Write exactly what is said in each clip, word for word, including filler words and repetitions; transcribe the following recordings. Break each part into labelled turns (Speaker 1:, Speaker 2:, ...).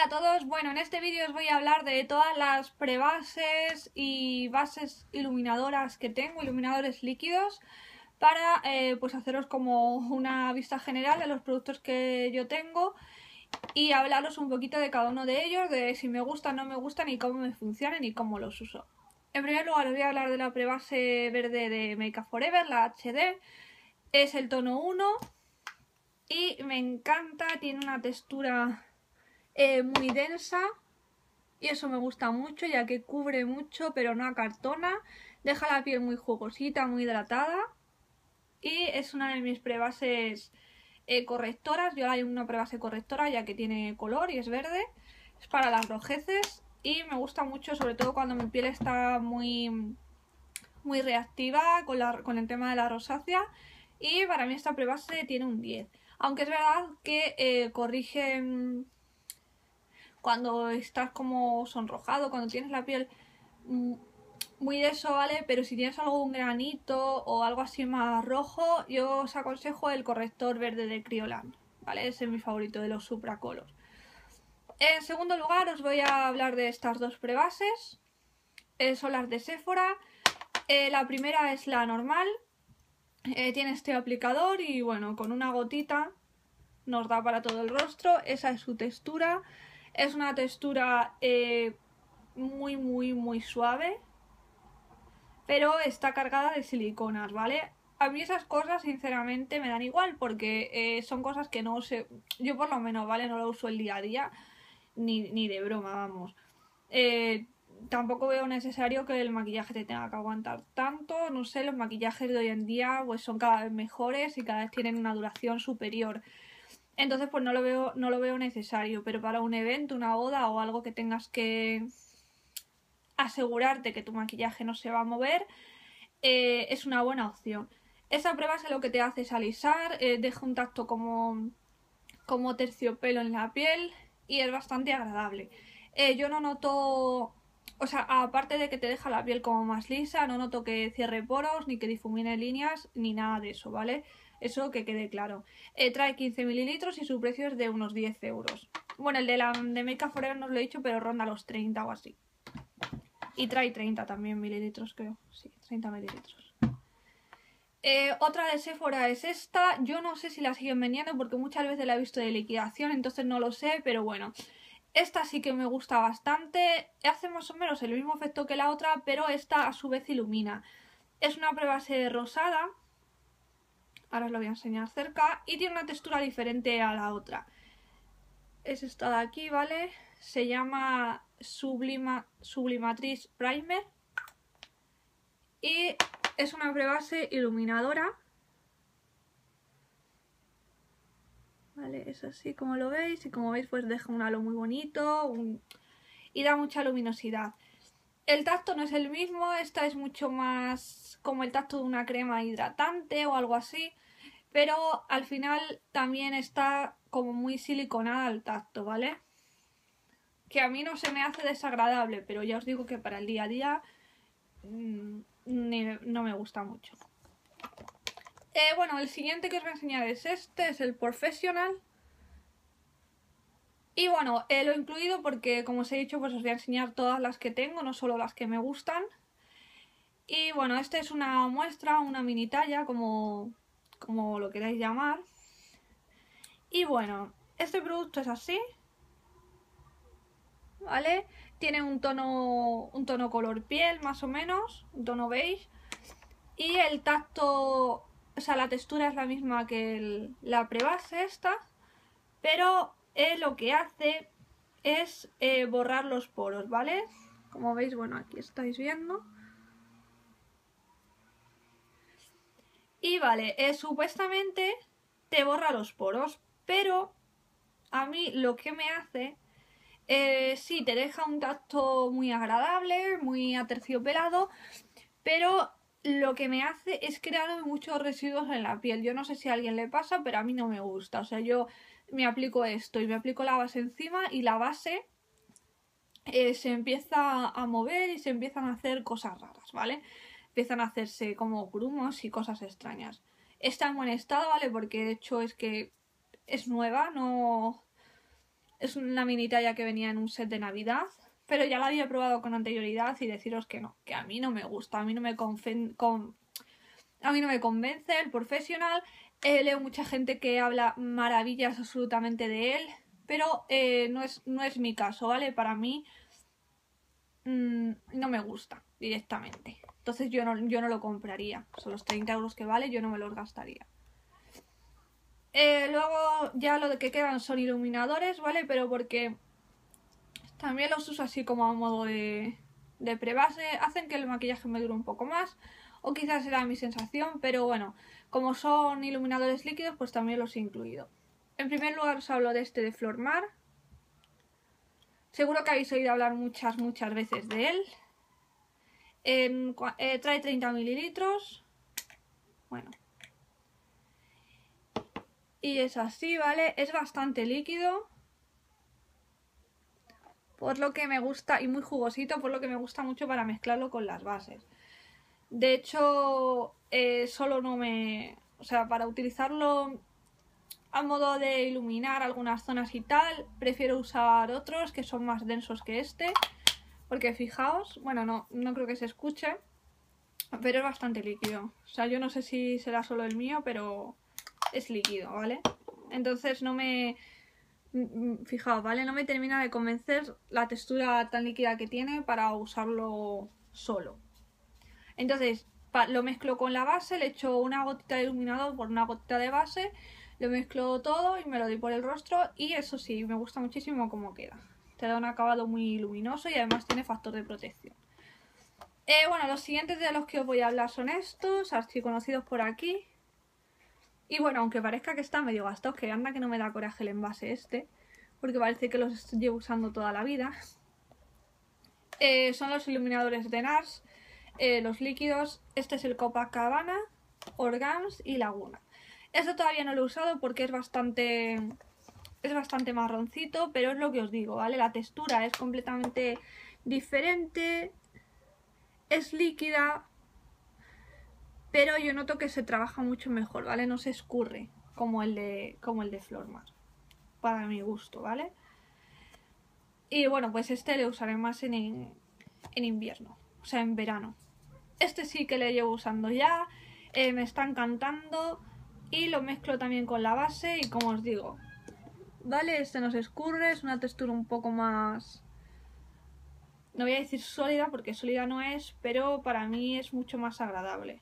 Speaker 1: a todos, bueno, en este vídeo os voy a hablar de todas las prebases y bases iluminadoras que tengo, iluminadores líquidos, para eh, pues haceros como una vista general de los productos que yo tengo y hablaros un poquito de cada uno de ellos, de si me gustan, no me gustan y cómo me funcionan y cómo los uso. En primer lugar os voy a hablar de la prebase verde de Make Up For Ever, la H D, es el tono uno y me encanta, tiene una textura Eh, muy densa y eso me gusta mucho ya que cubre mucho pero no acartona, deja la piel muy jugosita, muy hidratada y es una de mis prebases eh, correctoras. Yo hay una prebase correctora ya que tiene color y es verde, es para las rojeces y me gusta mucho, sobre todo cuando mi piel está muy, muy reactiva con, la, con el tema de la rosácea, y para mí esta prebase tiene un diez, aunque es verdad que eh, corrige cuando estás como sonrojado, cuando tienes la piel muy de eso, ¿vale? Pero si tienes algún granito o algo así más rojo, yo os aconsejo el corrector verde de Kryolan, ¿vale? Ese es mi favorito de los Supracolor. En segundo lugar os voy a hablar de estas dos prebases, eh, son las de Sephora. Eh, la primera es la normal, eh, tiene este aplicador y bueno, con una gotita nos da para todo el rostro, esa es su textura. Es una textura eh, muy muy muy suave, pero está cargada de siliconas, ¿vale? A mí esas cosas sinceramente me dan igual porque eh, son cosas que no sé, yo por lo menos, ¿vale? No lo uso el día a día, ni, ni de broma, vamos. Eh, tampoco veo necesario que el maquillaje te tenga que aguantar tanto, no sé, los maquillajes de hoy en día pues son cada vez mejores y cada vez tienen una duración superior. Entonces pues no lo veo, no lo veo necesario, pero para un evento, una boda o algo que tengas que asegurarte que tu maquillaje no se va a mover, eh, es una buena opción. Esa prebase lo que te hace es alisar, eh, deja un tacto como, como terciopelo en la piel y es bastante agradable. Eh, yo no noto, o sea, aparte de que te deja la piel como más lisa, no noto que cierre poros, ni que difumine líneas, ni nada de eso, ¿vale? Eso que quede claro. Eh, trae quince mililitros y su precio es de unos diez euros. Bueno, el de la de Make Up For Ever no os lo he dicho, pero ronda los treinta o así. Y trae treinta también mililitros, creo. Sí, treinta mililitros. Eh, otra de Sephora es esta. Yo no sé si la siguen vendiendo porque muchas veces la he visto de liquidación, entonces no lo sé, pero bueno. Esta sí que me gusta bastante. Hace más o menos el mismo efecto que la otra, pero esta a su vez ilumina. Es una prebase rosada. Ahora os lo voy a enseñar cerca. Y tiene una textura diferente a la otra. Es esta de aquí, ¿vale? Se llama Sublima, Sublimatrice Primer. Y es una prebase iluminadora. Vale, es así como lo veis. Y como veis pues deja un halo muy bonito. Un... y da mucha luminosidad. El tacto no es el mismo, esta es mucho más como el tacto de una crema hidratante o algo así, pero al final también está como muy siliconada al tacto, ¿vale? Que a mí no se me hace desagradable, pero ya os digo que para el día a día mmm, ni, no me gusta mucho. Eh, bueno, el siguiente que os voy a enseñar es este, es el Professional. Y bueno, eh, lo he incluido porque, como os he dicho, pues os voy a enseñar todas las que tengo, no solo las que me gustan. Y bueno, esta es una muestra, una mini talla, como, como lo queráis llamar. Y bueno, este producto es así, ¿vale? Tiene un tono, un tono color piel, más o menos, un tono beige. Y el tacto, o sea, la textura es la misma que el, la prebase esta, pero eh, lo que hace es eh, borrar los poros, ¿vale? Como veis, bueno, aquí estáis viendo. Y vale, eh, supuestamente te borra los poros, pero a mí lo que me hace, eh, sí, te deja un tacto muy agradable, muy aterciopelado, pero lo que me hace es crear muchos residuos en la piel. Yo no sé si a alguien le pasa, pero a mí no me gusta. O sea, yo me aplico esto y me aplico la base encima y la base eh, se empieza a mover y se empiezan a hacer cosas raras, ¿vale? Empiezan a hacerse como grumos y cosas extrañas. Está en buen estado, ¿vale? Porque de hecho es que es nueva, no, Es una mini talla que venía en un set de Navidad, pero ya la había probado con anterioridad y deciros que no, que a mí no me gusta, a mí no me conven con... a mí no me convence el Professional. Eh, leo mucha gente que habla maravillas absolutamente de él, pero eh, no, es, no es mi caso, ¿vale? Para mí mmm, no me gusta directamente. Entonces yo no, yo no lo compraría. Son los treinta euros que vale, yo no me los gastaría. Eh, luego ya lo de que quedan son iluminadores, ¿vale? Pero porque también los uso así como a modo de, de prebase. Hacen que el maquillaje me dure un poco más. O quizás será mi sensación, pero bueno, como son iluminadores líquidos, pues también los he incluido. En primer lugar os hablo de este de Flormar. Seguro que habéis oído hablar muchas, muchas veces de él. Eh, eh, trae treinta mililitros. Bueno. Y es así, ¿vale? Es bastante líquido. Por lo que me gusta, y muy jugosito, por lo que me gusta mucho para mezclarlo con las bases. De hecho, eh, solo no me... O sea, para utilizarlo a modo de iluminar algunas zonas y tal, prefiero usar otros que son más densos que este. Porque fijaos, bueno, no, no creo que se escuche, pero es bastante líquido. O sea, yo no sé si será solo el mío, pero es líquido, ¿vale? Entonces no me... Fijaos, ¿vale? No me termina de convencer la textura tan líquida que tiene para usarlo solo. Entonces lo mezclo con la base, le echo una gotita de iluminador por una gotita de base, lo mezclo todo y me lo doy por el rostro y eso sí, me gusta muchísimo cómo queda. Te da un acabado muy luminoso y además tiene factor de protección. Eh, bueno, los siguientes de los que os voy a hablar son estos, archiconocidos por aquí. Y bueno, aunque parezca que están medio gastados, que anda que no me da coraje el envase este, porque parece que los llevo usando toda la vida. Eh, son los iluminadores de NARS, eh, los líquidos. Este es el Copacabana, Organs y Laguna. Este todavía no lo he usado porque es bastante, es bastante marroncito, pero es lo que os digo, ¿vale? La textura es completamente diferente, es líquida, pero yo noto que se trabaja mucho mejor, ¿vale? No se escurre como el de, como el de Flormar, para mi gusto, ¿vale? Y bueno, pues este le usaré más en, en invierno, o sea, en verano. Este sí que le llevo usando ya, eh, me está encantando y lo mezclo también con la base y como os digo, ¿vale? Este no se escurre, es una textura un poco más... No voy a decir sólida porque sólida no es, pero para mí es mucho más agradable.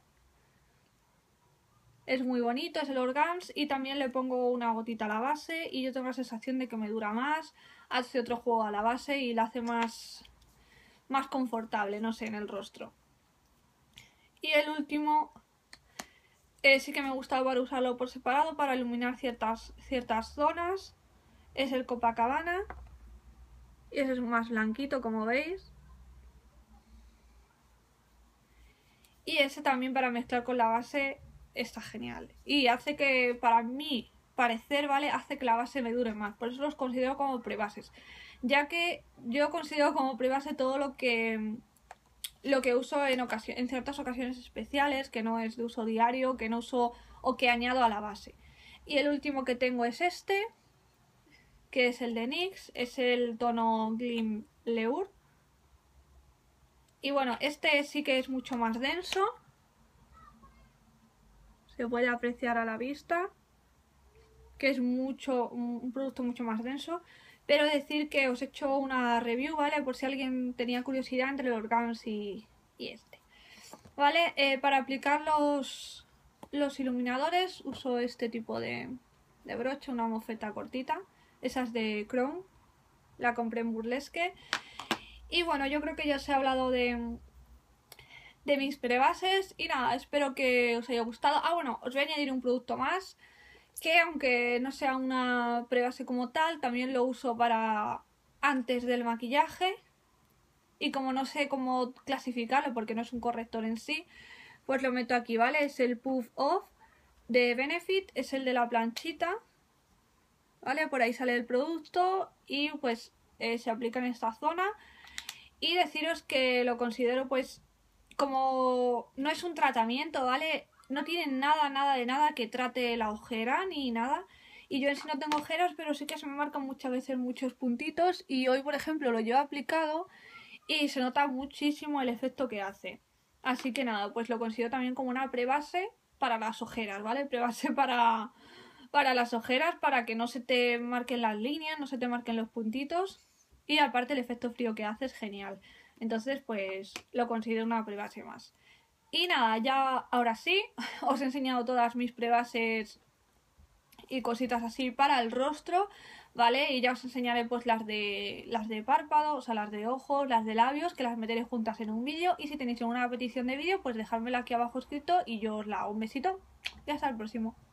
Speaker 1: Es muy bonito, es el Organs y también le pongo una gotita a la base y yo tengo la sensación de que me dura más, hace otro juego a la base y la hace más, más confortable, no sé, en el rostro. Y el último, eh, sí que me gusta para usarlo por separado para iluminar ciertas, ciertas zonas, es el Copacabana y ese es más blanquito como veis. Y ese también para mezclar con la base está genial. Y hace que, para mí parecer, ¿vale? Hace que la base me dure más. Por eso los considero como prebases. Ya que yo considero como prebase todo lo que... Lo que uso en, ocasión, en ciertas ocasiones especiales, que no es de uso diario, que no uso o que añado a la base. Y el último que tengo es este, que es el de N Y X, es el tono Glim Leur. Y bueno, este sí que es mucho más denso. Se puede apreciar a la vista que es mucho un producto mucho más denso. Pero decir que os he hecho una review, ¿vale? Por si alguien tenía curiosidad entre el Organs y, y este. ¿Vale? Eh, para aplicar los, los iluminadores uso este tipo de, de brocha, una mofeta cortita. Esa es de Crown. La compré en Burlesque. Y bueno, yo creo que ya os he hablado de, de mis prebases. Y nada, espero que os haya gustado. Ah, bueno, os voy a añadir un producto más. Que aunque no sea una prebase como tal, también lo uso para antes del maquillaje. Y como no sé cómo clasificarlo porque no es un corrector en sí, pues lo meto aquí, ¿vale? Es el Puff Off de Benefit, es el de la planchita, ¿vale? Por ahí sale el producto y pues eh, se aplica en esta zona. Y deciros que lo considero pues como no es un tratamiento, ¿vale? No tiene nada, nada de nada que trate la ojera ni nada. Y yo en sí no tengo ojeras, pero sí que se me marcan muchas veces muchos puntitos. Y hoy, por ejemplo, lo llevo aplicado y se nota muchísimo el efecto que hace. Así que nada, pues lo considero también como una prebase para las ojeras, ¿vale? Prebase para, para las ojeras, para que no se te marquen las líneas, no se te marquen los puntitos. Y aparte el efecto frío que hace es genial. Entonces, pues lo considero una prebase más. Y nada, ya ahora sí, os he enseñado todas mis prebases y cositas así para el rostro, ¿vale? Y ya os enseñaré pues las de las de párpado, o sea, las de ojos, las de labios, que las meteré juntas en un vídeo. Y si tenéis alguna petición de vídeo, pues dejádmela aquí abajo escrito y yo os la hago. Un besito y hasta el próximo.